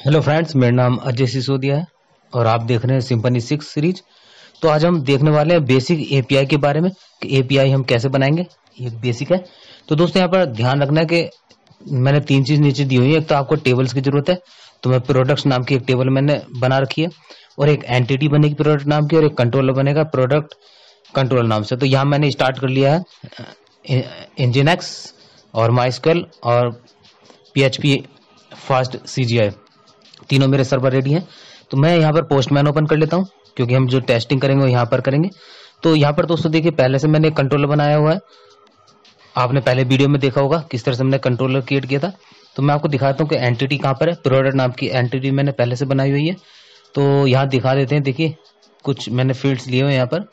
Hello friends, मेरा नाम अजय सिसोदिया है और आप देख रहे हैं सिम्फनी 6 सीरीज। तो आज हम देखने वाले हैं बेसिक एपीआई के बारे में कि एपीआई हम कैसे बनाएंगे। ये बेसिक है। तो दोस्तों यहाँ पर ध्यान रखना है कि मैंने तीन चीज नीचे दी हुई है। एक तो आपको टेबल्स की जरूरत है, तो मैं प्रोडक्ट्स नाम की एक टेबल मैंने बना रखी है, और एक एंटिटी बनेगी प्रोडक्ट नाम की, और एक कंट्रोलर बनेगा प्रोडक्ट कंट्रोलर नाम से। तो यहाँ मैंने स्टार्ट कर लिया है इंजिनक्स और माइस्क्वेल और पीएचपी फास्ट सीजीआई, तीनों मेरे सर्वर रेडी हैं। तो मैं यहाँ पर पोस्टमैन ओपन कर लेता हूँ क्योंकि हम जो टेस्टिंग करेंगे वो यहाँ पर करेंगे। तो यहाँ पर दोस्तों देखिए, पहले से मैंने एक कंट्रोलर बनाया हुआ है। आपने पहले वीडियो में देखा होगा किस तरह से हमने कंट्रोलर क्रिएट किया था। तो मैं आपको दिखाता हूँ कि एंटिटी कहाँ पर है। प्रोडक्ट नाम की एंटिटी मैंने पहले से बनाई हुई है। तो यहाँ दिखा देते हैं। देखिए कुछ मैंने फील्ड्स लिए हुए हैं यहाँ पर,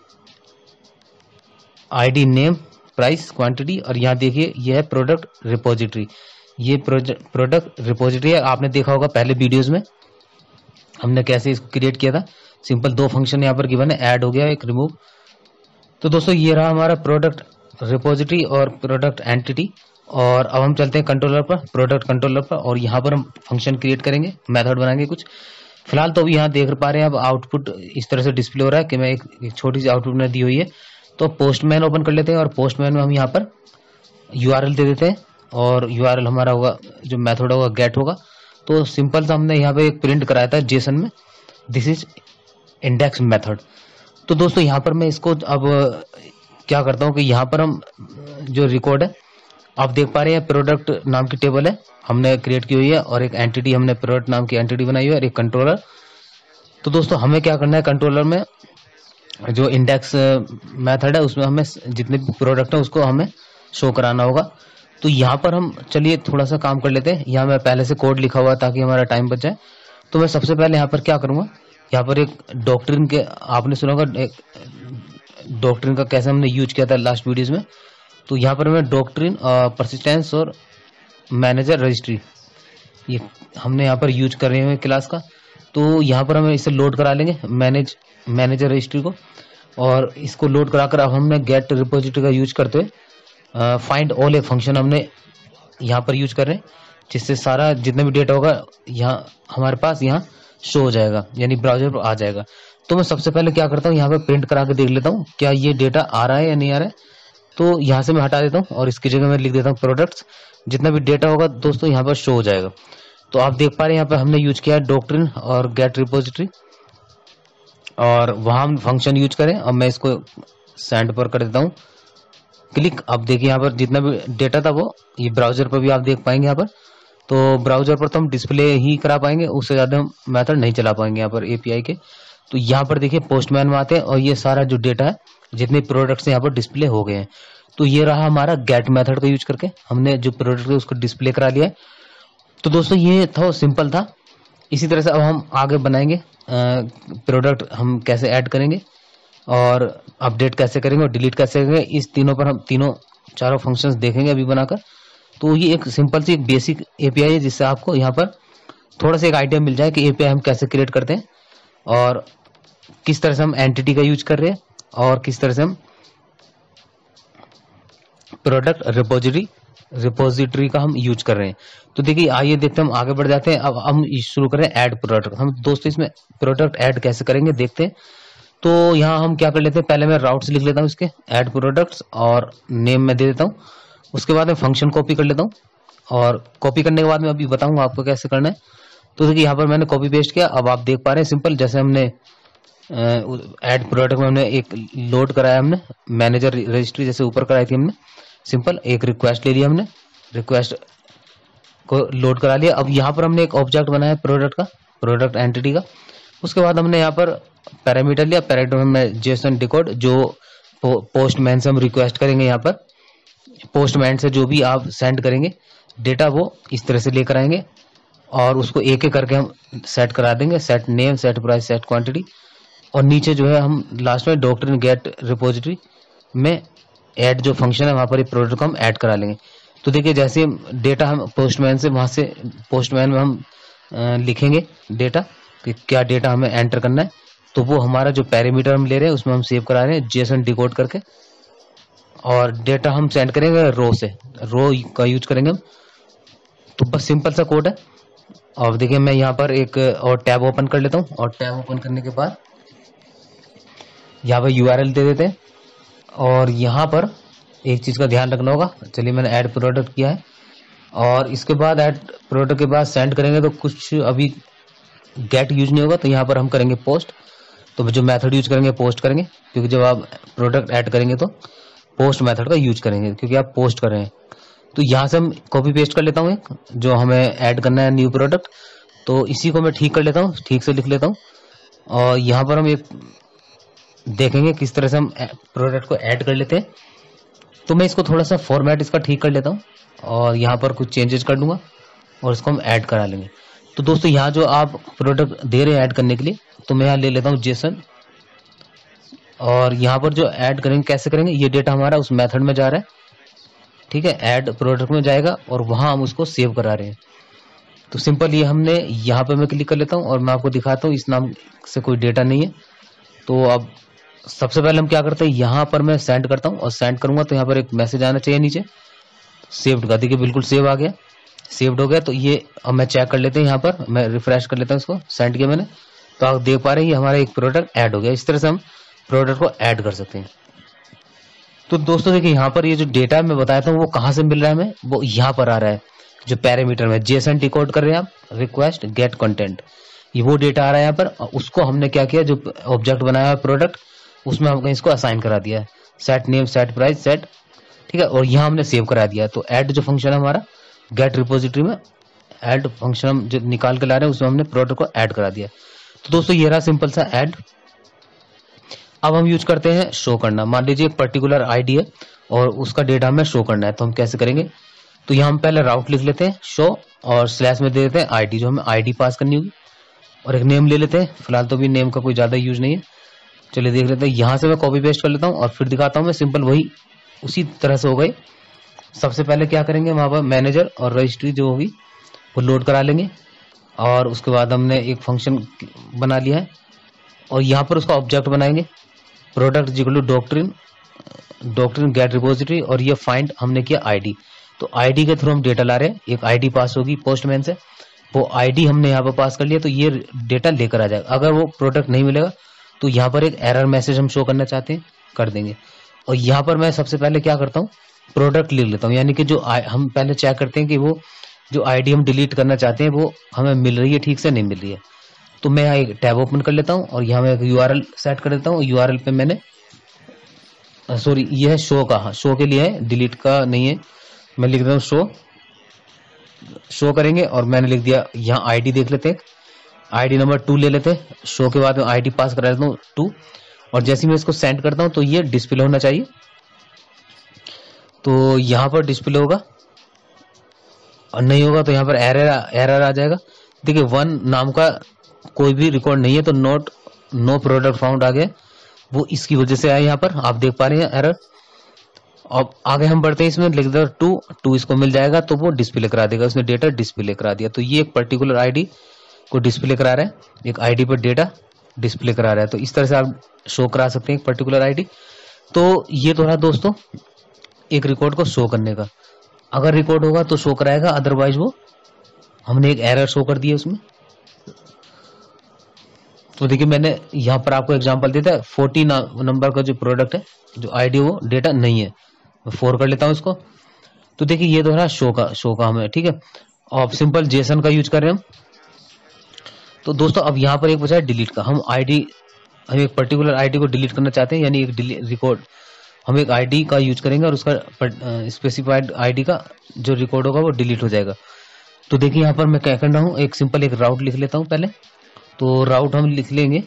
आईडी, नेम, प्राइस, क्वांटिटी, और यहाँ देखिए ये है प्रोडक्ट रिपोजिटरी। ये प्रोडक्ट रिपोजिटरी है। आपने देखा होगा पहले वीडियोस में हमने कैसे इसको क्रिएट किया था। सिंपल दो फंक्शन यहाँ पर गिवन है, ऐड हो गया, एक रिमूव। तो दोस्तों ये रहा हमारा प्रोडक्ट रिपोजिटरी और प्रोडक्ट एंटिटी। और अब हम चलते हैं कंट्रोलर पर, प्रोडक्ट कंट्रोलर पर, और यहाँ पर हम फंक्शन क्रिएट करेंगे, मेथड बनाएंगे कुछ। फिलहाल तो अभी यहाँ देख पा रहे हैं, अब आउटपुट इस तरह से डिस्प्ले हो रहा है कि मैं एक छोटी सी आउटपुट में दी हुई है। तो पोस्टमैन ओपन कर लेते हैं और पोस्टमैन में हम यहाँ पर यूआरएल दे देते हैं, और यूआरएल हमारा होगा, जो मेथड होगा गेट होगा। तो सिंपल सा हमने यहाँ पे एक प्रिंट कराया था जेसन में, दिस इज इंडेक्स मेथड। तो दोस्तों यहाँ पर मैं इसको अब क्या करता हूँ कि यहाँ पर हम जो रिकॉर्ड है, आप देख पा रहे हैं प्रोडक्ट नाम की टेबल है हमने क्रिएट की हुई है, और एक एंटिटी हमने प्रोडक्ट नाम की एंटिटी बनाई हुई है, और एक कंट्रोलर। तो दोस्तों हमें क्या करना है, कंट्रोलर में जो इंडेक्स मेथड है उसमें हमें जितने भी प्रोडक्ट है उसको हमें शो कराना होगा। तो यहाँ पर हम चलिए थोड़ा सा काम कर लेते हैं। यहाँ मैं पहले से कोड लिखा हुआ है ताकि हमारा टाइम बच जाए। तो मैं सबसे पहले यहाँ पर क्या करूँगा, यहाँ पर एक डॉक्ट्रिन के, आपने सुना होगा एक डॉक्ट्रिन का कैसे हमने यूज किया था लास्ट वीडियोज में। तो यहाँ पर मैं डॉक्ट्रिन, परसिस्टेंस और मैनेजर रजिस्ट्री, ये हमने यहाँ पर यूज कर रहे हैं क्लास का। तो यहाँ पर हम इसे लोड करा लेंगे मैनेजर रजिस्ट्री को, और इसको लोड कराकर अब हमने गेट रिपोजिटरी का यूज करते हुए फाइंड ऑल एक फंक्शन हमने यहाँ पर यूज कर रहे हैं, जिससे सारा जितना भी डेटा होगा यहाँ हमारे पास यहाँ शो हो जाएगा, यानी ब्राउजर पर आ जाएगा। तो मैं सबसे पहले क्या करता हूँ, यहाँ पर प्रिंट करा के देख लेता हूँ क्या ये डेटा आ रहा है या नहीं आ रहा है। तो यहाँ से मैं हटा देता हूँ और इसकी जगह मैं लिख देता हूँ प्रोडक्ट्स। जितना भी डेटा होगा दोस्तों यहाँ पर शो हो जाएगा। तो आप देख पा रहे हैं यहाँ पर हमने यूज किया है डॉक्ट्रिन और गेट रिपोजिटरी, और वहां हम फंक्शन यूज करें। अब मैं इसको सेंड पर कर देता हूँ क्लिक। अब देखिए यहाँ पर जितना भी डेटा था वो ये ब्राउजर पर भी आप देख पाएंगे यहाँ पर। तो ब्राउजर पर तो हम डिस्प्ले ही करा पाएंगे, उससे ज्यादा हम मेथड नहीं चला पाएंगे यहाँ पर एपीआई के। तो यहाँ पर देखिए पोस्टमैन में आते हैं, और ये सारा जो डेटा है जितने प्रोडक्ट्स यहाँ पर डिस्प्ले हो गए हैं। तो ये रहा हमारा गेट मेथड का यूज करके हमने जो प्रोडक्ट है उसको डिस्प्ले करा लिया है। तो दोस्तों ये था, सिंपल था। इसी तरह से अब हम आगे बनाएंगे प्रोडक्ट हम कैसे ऐड करेंगे और अपडेट कैसे करेंगे और डिलीट कैसे करेंगे। इस तीनों पर हम चारों फंक्शंस देखेंगे अभी बनाकर। तो ये एक सिंपल सी एक बेसिक एपीआई है, जिससे आपको यहाँ पर थोड़ा सा एक आइडिया मिल जाए कि एपीआई हम कैसे क्रिएट करते हैं, और किस तरह से हम एंटिटी का यूज कर रहे हैं, और किस तरह से हम प्रोडक्ट रिपोजिटरी का हम यूज कर रहे हैं। तो देखिए आइए देखते हैं, हम आगे बढ़ जाते हैं। अब हम शुरू करें ऐड प्रोडक्ट। हम दोस्तों इसमें प्रोडक्ट ऐड कैसे करेंगे देखते हैं। तो यहाँ हम क्या कर लेते हैं, पहले मैं राउट्स लिख लेता हूँ इसके, ऐड प्रोडक्ट्स, और नेम में दे देता हूँ। उसके बाद मैं फंक्शन कॉपी कर लेता हूँ, और कॉपी करने के बाद मैं अभी बताऊंगा आपको कैसे करना है। तो देखिए यहाँ पर मैंने कॉपी पेस्ट किया। अब आप देख पा रहे हैं सिंपल, जैसे हमने ऐड प्रोडक्ट में हमने एक लोड कराया, हमने मैनेजर रजिस्ट्री जैसे ऊपर कराई थी हमने, सिंपल एक रिक्वेस्ट ले लिया, हमने रिक्वेस्ट को लोड करा लिया। अब यहाँ पर हमने एक ऑब्जेक्ट बनाया प्रोडक्ट का, प्रोडक्ट एंटिटी का। उसके बाद हमने यहाँ पर पैरामीटर लिया, पैरामीटर में जेसन डिकोड, जो पोस्टमैन से हम रिक्वेस्ट करेंगे। यहाँ पर पोस्टमैन से जो भी आप सेंड करेंगे डेटा वो इस तरह से लेकर आएंगे, और उसको एक एक करके हम सेट करा देंगे, set name, set price, set quantity. और नीचे जो है हम लास्ट में डॉक्ट्रिन गेट रिपोजिटरी में ऐड जो फंक्शन है वहां पर प्रोडक्ट को हम ऐड करा लेंगे। तो देखिए जैसे डेटा हम पोस्टमैन से, वहां से पोस्टमैन में हम लिखेंगे डेटा कि क्या डेटा हमें एंटर करना है। तो वो हमारा जो पैरामीटर हम ले रहे हैं उसमें हम सेव करा रहे हैं जेसन डिकोड करके, और डेटा हम सेंड करेंगे रो से, रो का यूज करेंगे हम। तो बस सिंपल सा कोड है। और देखिए मैं यहाँ पर एक और टैब ओपन कर लेता हूँ, और टैब ओपन करने के बाद यहाँ पर यूआरएल दे देते हैं। और यहाँ पर एक चीज का ध्यान रखना होगा, चलिए मैंने ऐड प्रोडक्ट किया है, और इसके बाद ऐड प्रोडक्ट के बाद सेंड करेंगे तो कुछ अभी गेट यूज नहीं होगा, तो यहाँ पर हम करेंगे पोस्ट। तो जो मेथड यूज करेंगे पोस्ट करेंगे, क्योंकि जब आप प्रोडक्ट ऐड करेंगे तो पोस्ट मेथड का यूज करेंगे, क्योंकि आप पोस्ट कर रहे हैं। तो यहाँ से हम कॉपी पेस्ट कर लेता हूँ एक, जो हमें ऐड करना है न्यू प्रोडक्ट, तो इसी को मैं ठीक कर लेता हूँ, ठीक से लिख लेता हूँ। और यहाँ पर हम एक देखेंगे किस तरह से हम प्रोडक्ट को ऐड कर लेते हैं। तो मैं इसको थोड़ा सा फॉर्मेट इसका ठीक कर लेता हूँ, और यहाँ पर कुछ चेंजेस कर दूंगा, और इसको हम ऐड करा लेंगे। तो दोस्तों यहाँ जो आप प्रोडक्ट दे रहे हैं ऐड करने के लिए, तो मैं यहाँ ले लेता हूँ जेसन, और यहाँ पर जो ऐड करेंगे कैसे करेंगे, ये डेटा हमारा उस मेथड में जा रहा है, ठीक है, ऐड प्रोडक्ट में जाएगा, और वहां हम उसको सेव करा रहे हैं। तो सिंपल ये हमने यहाँ पे मैं क्लिक कर लेता हूँ, और मैं आपको दिखाता हूँ इस नाम से कोई डेटा नहीं है। तो अब सबसे पहले हम क्या करते हैं, यहाँ पर मैं सेंड करता हूँ, और सेंड करूंगा तो यहाँ पर एक मैसेज आना चाहिए नीचे सेव्ड का। देखिए बिल्कुल सेव आ गया, सेव्ड हो गया। तो ये अब मैं चेक कर लेते हैं, यहाँ पर मैं रिफ्रेश कर लेता हूँ इसको, सेंड किया मैंने, तो आप देख पा रहे हैं ये हमारा एक प्रोडक्ट ऐड हो गया। इस तरह से हम प्रोडक्ट को ऐड कर सकते हैं। तो दोस्तों देखिए यहाँ पर ये जो डेटा मैं बताया था वो कहाँ से मिल रहा है हमें, वो यहाँ पर आ रहा है, जो पैरामीटर में जेसन डिकोड कर रहे हैं आप, रिक्वेस्ट गेट कंटेंट, ये वो डेटा आ रहा है यहाँ पर। उसको हमने क्या किया, जो ऑब्जेक्ट बनाया है प्रोडक्ट, उसमें हमने इसको असाइन करा दिया है, set name, set price, set, ठीक है, और यहाँ हमने सेव करा दिया। तो ऐड जो फंक्शन है हमारा गेट रिपोजिटरी में, ऐड फंक्शन हम जो निकाल के ला रहे हैं उसमें हमने प्रोडक्ट को ऐड करा दिया। तो दोस्तों ये रहा सिंपल सा ऐड। अब हम यूज करते हैं शो करना। मान लीजिए एक पर्टिकुलर आईडी है और उसका डेटा हमें शो करना है, तो हम कैसे करेंगे, तो यहाँ हम पहले राउट लिख लेते हैं शो, और स्लैश में दे देते हैं आईडी, जो हमें आईडी पास करनी होगी, और एक नेम ले लेते हैं। फिलहाल तो भी नेम का कोई ज्यादा यूज नहीं है, चलिए देख लेते हैं। यहाँ से मैं कॉपी पेस्ट कर लेता हूँ और फिर दिखाता हूँ मैं, सिंपल वही उसी तरह से हो गई। सबसे पहले क्या करेंगे, वहां पर मैनेजर और रजिस्ट्री जो होगी वो लोड करा लेंगे, और उसके बाद हमने एक फंक्शन बना लिया है, और यहाँ पर उसका ऑब्जेक्ट बनाएंगे product equal to doctrine get repository, और ये फाइंड हमने किया आईडी। तो आईडी के थ्रू हम डेटा ला रहे हैं, एक आईडी पास होगी पोस्टमैन से, वो आईडी हमने यहाँ पर पास कर लिया, तो ये डेटा लेकर आ जाएगा। अगर वो प्रोडक्ट नहीं मिलेगा तो यहाँ पर एक एरर मैसेज हम शो करना चाहते हैं, कर देंगे। और यहाँ पर मैं सबसे पहले क्या करता हूँ, प्रोडक्ट लिख लेता हूँ, यानी कि जो हम पहले चेक करते हैं कि वो जो आईडी हम डिलीट करना चाहते हैं वो हमें मिल रही है ठीक से, नहीं मिल रही है। तो मैं यहाँ एक टैब ओपन कर लेता हूँ, और यहाँ मैं एक यूआरएल सेट कर देता हूँ। यूआरएल पे मैंने सॉरी ये है शो का, हाँ शो के लिए है, डिलीट का नहीं है। मैं लिख देता हूँ शो करेंगे, और मैंने लिख दिया यहाँ आईडी देख लेते हैं, आईडी नंबर 2 ले लेते हैं। शो के बाद मैं आईडी पास करा लेता हूँ 2, और जैसे मैं इसको सेंड करता हूँ तो ये डिस्प्ले होना चाहिए। तो यहाँ पर डिस्प्ले होगा, और नहीं होगा तो यहाँ पर एरर आ जाएगा। देखिए 1 नाम का कोई भी रिकॉर्ड नहीं है, तो नो प्रोडक्ट फाउंड आ गया, वो इसकी वजह से आया, यहाँ पर आप देख पा रहे हैं एरर। अब आगे हम बढ़ते हैं, इसमें लिख दो 2 इसको मिल जाएगा, तो वो डिस्प्ले करा देगा, उसने डेटा डिस्प्ले करा दिया। तो ये एक पर्टिकुलर आईडी को डिस्प्ले करा रहा है, एक आईडी पर डेटा डिस्प्ले करा रहा है। तो इस तरह से आप शो करा सकते हैं एक पर्टिकुलर आईडी। तो ये तो रहा दोस्तों एक रिकॉर्ड को शो करने का, अगर रिकॉर्ड होगा तो शो कराएगा, अदरवाइज वो हमने एक एरर शो कर दिया उसमें। तो देखिए मैंने यहाँ पर आपको एग्जांपल देता है, 40 नंबर का जो प्रोडक्ट है, जो आईडी वो डेटा नहीं है, मैं 4 कर लेता हूँ इसको। तो देखिए ये तो रहा शो का हमें, ठीक है। और सिंपल जेसन का यूज कर रहे हैं हम। तो दोस्तों अब यहाँ पर एक बचा है डिलीट का, हम एक पर्टिकुलर आईडी को डिलीट करना चाहते हैं, यानी एक रिकॉर्ड हम एक आईडी का यूज करेंगे, और उसका स्पेसिफाइड आईडी का जो रिकॉर्ड होगा वो डिलीट हो जाएगा। तो देखिए यहाँ पर मैं क्या कर रहा हूँ, एक सिंपल एक राउट लिख लेता हूँ पहले। तो राउट हम लिख लेंगे,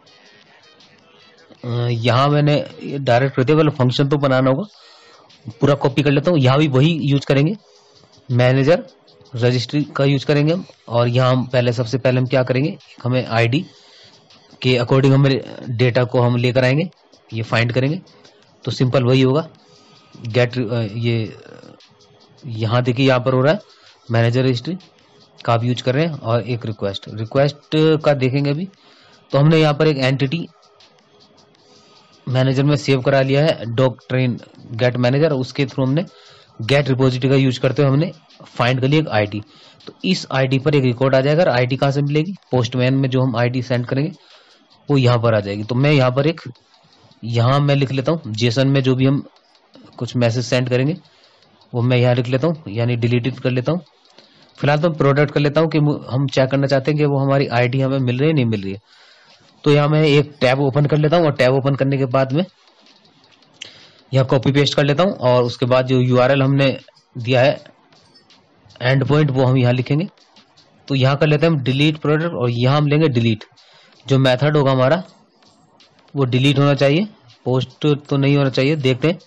यहाँ मैंने डायरेक्ट करते वाला फंक्शन तो बनाना होगा, पूरा कॉपी कर लेता हूँ। यहाँ भी वही यूज करेंगे, मैनेजर रजिस्ट्री का यूज करेंगे हम। और यहाँ हम सबसे पहले हम क्या करेंगे, हमें आईडी के अकॉर्डिंग हमें डेटा को हम लेकर आएंगे, ये फाइंड करेंगे। तो सिंपल वही होगा गेट, ये यहाँ देखिए यहाँ पर हो रहा है मैनेजर रजिस्ट्री का आप यूज कर रहे हैं, और एक रिक्वेस्ट का देखेंगे अभी। तो हमने यहाँ पर एक एंटिटी मैनेजर में सेव करा लिया है डॉक्ट्रिन गेट मैनेजर, उसके थ्रू हमने गेट रिपोजिटरी का यूज करते हुए हमने फाइंड कर लिया एक आईडी। तो इस आईडी पर एक रिकॉर्ड आ जाएगा। आईडी कहाँ से मिलेगी? पोस्टमैन में जो हम आईडी सेंड करेंगे वो यहाँ पर आ जाएगी। तो मैं यहाँ पर यहाँ मैं लिख लेता हूँ जेसन में जो भी हम कुछ मैसेज सेंड करेंगे वो मैं यहाँ लिख लेता हूँ, यानी डिलीट कर लेता हूँ। फिलहाल तो प्रोडक्ट कर लेता हूँ कि हम चेक करना चाहते हैं कि वो हमारी आईडी हमें मिल रही है नहीं मिल रही है। तो यहाँ मैं एक टैब ओपन कर लेता हूँ और टैब ओपन करने के बाद में यहाँ कॉपी पेस्ट कर लेता हूँ और उसके बाद जो यूआरएल हमने दिया है एंड पॉइंट वो हम यहाँ लिखेंगे। तो यहाँ कर लेते हैं हम डिलीट प्रोडक्ट और यहाँ हम लेंगे डिलीट। जो मेथड होगा हमारा वो डिलीट होना चाहिए, पोस्ट तो नहीं होना चाहिए। देखते हैं,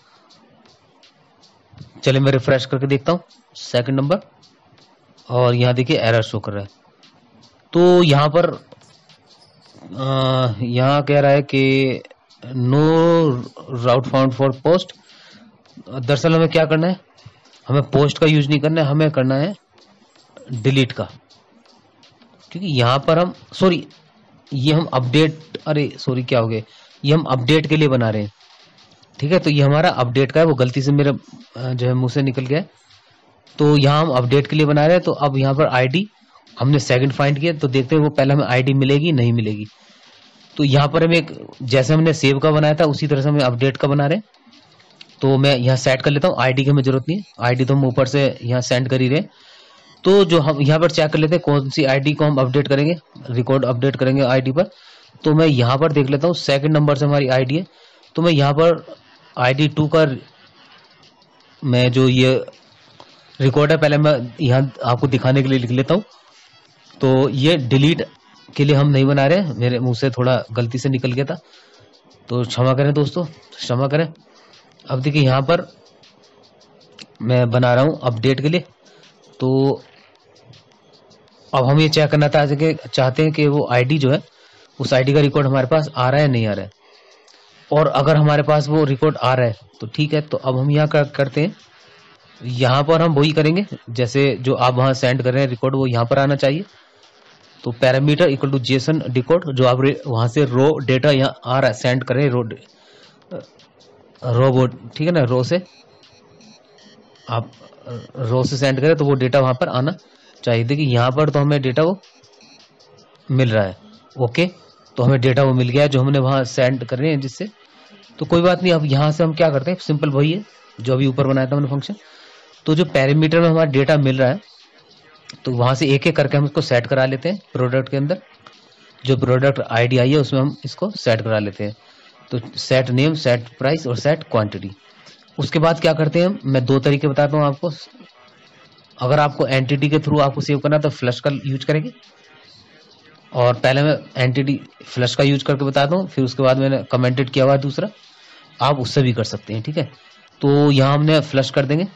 चलिए मैं रिफ्रेश करके देखता हूँ सेकंड नंबर और यहाँ देखिए एरर शो कर रहा है। तो यहाँ पर यहाँ कह रहा है कि no route found for post. दरअसल हमें क्या करना है, हमें पोस्ट का यूज नहीं करना है, हमें करना है डिलीट का। क्योंकि यहाँ पर हम ये हम अपडेट, अरे सॉरी क्या हो गया, ये हम अपडेट के लिए बना रहे हैं। ठीक है, तो ये हमारा अपडेट का है, वो गलती से मेरे जो है मुंह से निकल गया है। तो यहाँ हम अपडेट के लिए बना रहे हैं। तो अब यहाँ पर आईडी हमने सेकंड फाइंड किया, तो देखते हैं वो पहले हमें आईडी मिलेगी नहीं मिलेगी। तो यहाँ पर हम एक जैसे हमने सेव का बनाया था उसी तरह से हमें अपडेट का बना रहे हैं। तो मैं यहाँ सेट कर लेता हूँ, आईडी की हमें जरूरत नहीं है, आईडी तो हम ऊपर से यहाँ सेंड कर ही रहे। तो जो हम यहाँ पर चेक कर लेते हैं कौन सी आईडी को हम अपडेट करेंगे, रिकॉर्ड अपडेट करेंगे आईडी पर। तो मैं यहाँ पर देख लेता हूँ सेकंड नंबर से हमारी आईडी है। तो मैं यहाँ पर आईडी 2 का मैं जो ये रिकॉर्ड है पहले मैं यहाँ आपको दिखाने के लिए लिख लेता हूँ। तो ये डिलीट के लिए हम नहीं बना रहे, मेरे मुंह से थोड़ा गलती से निकल गया था, तो क्षमा करें दोस्तों, क्षमा करें। अब देखिए यहाँ पर मैं बना रहा हूँ अपडेट के लिए। तो अब हम ये चेक करना चाहते हैं कि वो आईडी जो है उस आईडी का रिकॉर्ड हमारे पास आ रहा है नहीं आ रहा है। और अगर हमारे पास वो रिकॉर्ड आ रहा है तो ठीक है। तो अब हम यहाँ करते हैं, यहाँ पर हम वही करेंगे जैसे जो आप वहाँ सेंड कर रहे हैं रिकॉर्ड, वो यहाँ पर आना चाहिए। तो parameter equal to JSON decode, जो आप वहां से रो डेटा यहाँ आ रहा है सेंड कर रहे हैं रो ठीक है ना, रो से आप रो से सेंड करें तो वो डेटा वहां पर आना चाहिए। देखिए यहाँ पर तो हमें डेटा वो मिल रहा है। ओके, तो हमें डेटा वो मिल गया है जो हमने वहां सेंड कर रहे हैं जिससे। तो कोई बात नहीं, अब यहाँ से हम क्या करते हैं, सिंपल वही है जो अभी ऊपर बनाया था हमने फंक्शन। तो जो पैरामीटर में हमारा डेटा मिल रहा है तो वहां से एक एक करके हम इसको सेट करा लेते हैं। प्रोडक्ट के अंदर जो प्रोडक्ट आईडी आई है उसमें हम इसको सेट करा लेते हैं। तो सेट नेम, सेट प्राइस और सेट क्वांटिटी। उसके बाद क्या करते हैं, मैं दो तरीके बताता हूँ आपको। अगर आपको एंटिटी के थ्रू आपको सेव करना है तो फ्लश का यूज करेंगे, और पहले मैं एंटिटी फ्लश का यूज करके बताता हूँ, फिर उसके बाद मैंने कमेंटेड किया हुआ है दूसरा, आप उससे भी कर सकते हैं। ठीक है, तो यहाँ हमने फ्लश कर देंगे।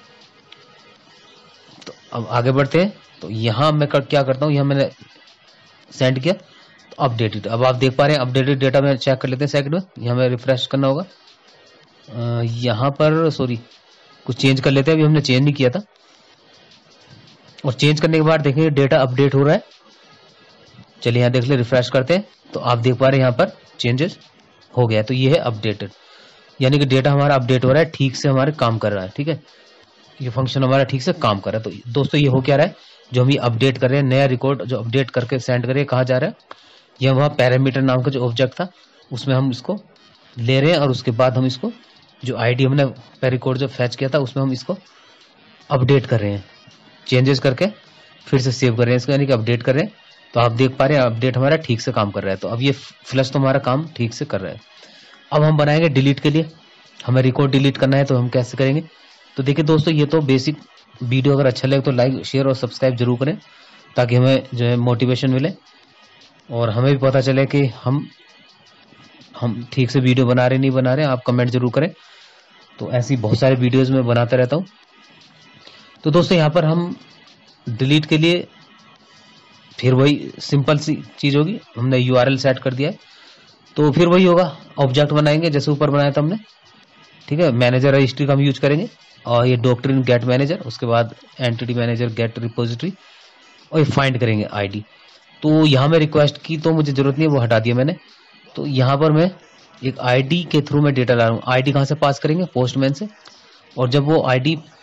तो अब आगे बढ़ते हैं। तो यहाँ मैं क्या करता हूँ, यहाँ मैंने सेंड किया तो अपडेटेड, अब आप देख पा रहे हैं अपडेटेड डेटा में चेक कर लेते हैं सेकंड में। यहाँ में रिफ्रेश करना होगा, यहाँ पर सॉरी कुछ चेंज कर लेते हैं, अभी हमने चेंज नहीं किया था। और चेंज करने के बाद देखेंगे डेटा अपडेट हो रहा है। चलिए यहाँ देख ले, रिफ्रेश करते हैं तो आप देख पा रहे हैं यहाँ पर चेंजेस हो गया। तो ये है अपडेटेड, यानी कि डेटा हमारा अपडेट हो रहा है, ठीक से हमारे काम कर रहा है। ठीक है, ये फंक्शन हमारा ठीक से काम कर रहा है। तो दोस्तों ये हो क्या रहा है, जो हम ये अपडेट कर रहे हैं, नया रिकॉर्ड जो अपडेट करके सेंड करें, कहाँ जा रहा है, यह वहाँ पैरामीटर नाम का जो ऑब्जेक्ट था उसमें हम इसको ले रहे हैं, और उसके बाद हम इसको जो आईडी हमने रिकॉर्ड जो फैच किया था उसमें हम इसको अपडेट कर रहे हैं, चेंजेस करके फिर से सेव कर रहे हैं इसको, यानी कि अपडेट कर रहे हैं। तो आप देख पा रहे हैं अपडेट हमारा ठीक से काम कर रहा है। तो अब ये फ्लश तो हमारा काम ठीक से कर रहा है। अब हम बनाएंगे डिलीट के लिए, हमें रिकॉर्ड डिलीट करना है तो हम कैसे करेंगे। तो देखिए दोस्तों, ये तो बेसिक वीडियो अगर अच्छा लगे तो लाइक शेयर और सब्सक्राइब जरूर करें, ताकि हमें जो है मोटिवेशन मिले और हमें भी पता चले कि हम ठीक से वीडियो बना रहे नहीं बना रहे। आप कमेंट जरूर करें। तो ऐसी बहुत सारे वीडियोस में बनाता रहता हूँ। तो दोस्तों यहाँ पर हम डिलीट के लिए फिर वही सिंपल सी चीज होगी, हमने यूआरएल सेट कर दिया है तो फिर वही होगा, ऑब्जेक्ट बनाएंगे जैसे ऊपर बनाया था हमने। ठीक है, मैनेजर रजिस्ट्री का हम यूज करेंगे, और ये डॉक्ट्रिन गेट मैनेजर, उसके बाद एंटिटी मैनेजर गेट रिपोजिटरी, और ये फाइंड करेंगे आईडी। तो यहाँ में रिक्वेस्ट की तो मुझे जरूरत नहीं है, वो हटा दिया मैंने। तो यहाँ पर मैं एक आईडी के थ्रू मैं डेटा ला रहा हूँ। आईडी कहाँ से पास करेंगे, पोस्टमैन से, और जब वो आईडी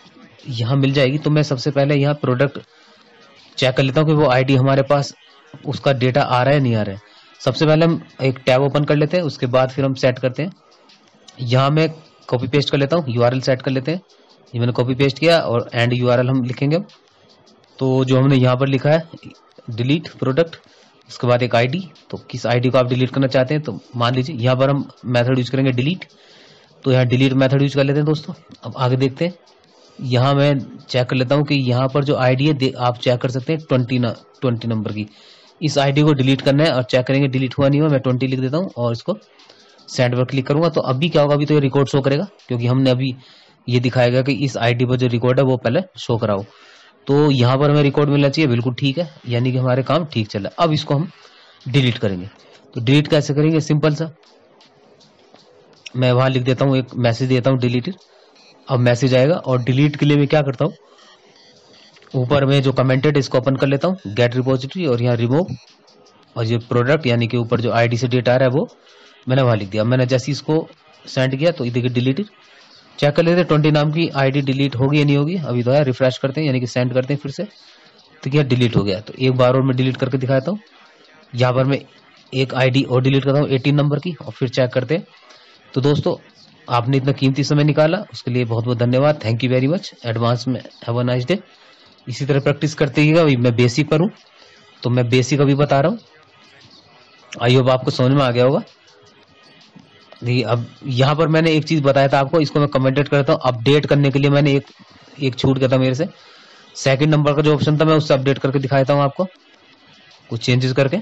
यहाँ मिल जाएगी। तो मैं सबसे पहले यहाँ प्रोडक्ट चेक कर लेता हूँ कि वो आईडी हमारे पास उसका डेटा आ रहा है नहीं आ रहा है। सबसे पहले हम एक टैब ओपन कर लेते हैं, उसके बाद फिर हम सेट करते हैं। यहाँ मैं कॉपी पेस्ट कर लेता हूँ, यूआरएल सेट कर लेते हैं। ये मैंने कॉपी पेस्ट किया और एंड यूआरएल हम लिखेंगे। तो जो हमने यहाँ पर लिखा है डिलीट प्रोडक्ट, उसके बाद एक आईडी, तो किस आईडी को आप डिलीट करना चाहते हैं तो मान लीजिए यहाँ पर हम मेथड यूज करेंगे डिलीट। तो यहाँ डिलीट मेथड यूज कर लेते हैं दोस्तों। अब आगे देखते हैं, यहाँ मैं चेक कर लेता हूँ कि यहाँ पर जो आईडी है आप चेक कर सकते हैं 20 नंबर की। इस आईडी को डिलीट करना है और चेक करेंगे डिलीट हुआ नहीं हुआ। मैं 20 लिख देता हूँ और इसको सेंड पर क्लिक करूंगा। तो अभी क्या होगा, अभी तो ये रिकॉर्ड शो करेगा क्योंकि हमने अभी ये दिखाएगा कि इस आईडी पर जो रिकॉर्ड है वो पहले शो कराओ। तो यहाँ पर हमें रिकॉर्ड मिलना चाहिए, बिल्कुल ठीक है, यानी कि हमारे काम ठीक चल रहा है। अब इसको हम डिलीट करेंगे। तो डिलीट कैसे करेंगे, सिंपल सा, मैं वहां लिख देता हूँ, एक मैसेज देता हूँ डिलीटेड। अब मैसेज आएगा और डिलीट के लिए मैं क्या करता हूँ, ऊपर में जो कमेंटेड इसको ओपन कर लेता हूँ, गेट रिपोजिटरी, और यहाँ रिमूव, और ये प्रोडक्ट यानी कि ऊपर जो आईडी से डेटा आ रहा है वो मैंने वहां लिख दिया। मैंने जैसे इसको सेंड किया तो देखिए डिलीटेड। चेक कर लेते हैं 20 नाम की आईडी डिलीट होगी या नहीं होगी। अभी तो है, रिफ्रेश करते हैं यानी कि सेंड करते हैं फिर से, तो क्या डिलीट हो गया। तो एक बार और मैं डिलीट करके दिखाता हूँ। यहाँ पर मैं एक आईडी और डिलीट करता हूँ 18 नंबर की, और फिर चेक करते हैं। तो दोस्तों, आपने इतना कीमती समय निकाला उसके लिए बहुत बहुत धन्यवाद। Thank you very much advance में। Have a nice day. इसी तरह प्रैक्टिस करते रहिएगा। मैं बेसिक पर हूँ तो मैं बेसिक अभी बता रहा हूँ। आई होप आपको समझ में आ गया होगा। देखिए, अब यहाँ पर मैंने एक चीज बताया था आपको, इसको मैं कमेंटेड करता हूँ। अपडेट करने के लिए मैंने एक छूट गया था मेरे से, सेकंड नंबर का जो ऑप्शन था मैं उससे अपडेट करके दिखाता हूँ आपको, कुछ चेंजेस करके,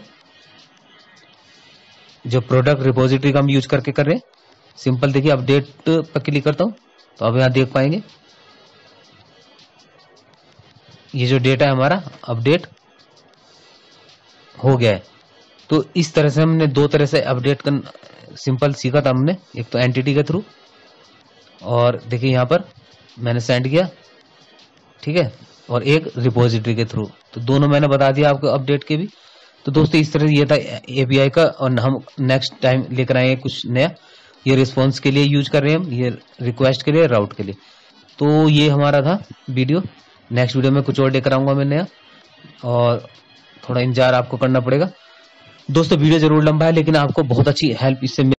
जो प्रोडक्ट रिपोजिटरी का हम यूज करके कर रहे हैं। सिंपल देखिए, अपडेट पर क्लिक करता हूँ तो अब यहाँ देख पाएंगे ये जो डेटा है हमारा अपडेट हो गया है। तो इस तरह से हमने दो तरह से अपडेट कर सिंपल सीखा था हमने, एक तो एंटिटी के थ्रू, और देखिए यहाँ पर मैंने सेंड किया, ठीक है, और एक रिपोजिटरी के थ्रू। तो दोनों मैंने बता दिया आपको अपडेट के भी। तो दोस्तों, इस तरह ये था एपीआई का, और हम नेक्स्ट टाइम लेकर आएंगे कुछ नया। ये रिस्पॉन्स के लिए यूज कर रहे हैं हम, ये रिक्वेस्ट के लिए, राउट के लिए। तो ये हमारा था वीडियो। नेक्स्ट वीडियो में कुछ और लेकर आऊंगा मैं नया, और थोड़ा इंतजार आपको करना पड़ेगा। दोस्तों, वीडियो जरूर लंबा है लेकिन आपको बहुत अच्छी हेल्प इससे